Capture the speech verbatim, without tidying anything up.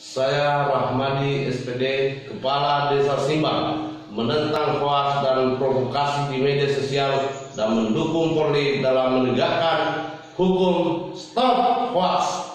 Saya Rahmadi S P D, Kepala Desa Simbang, menentang hoaks dan provokasi di media sosial dan mendukung Polri dalam menegakkan hukum. Stop hoaks.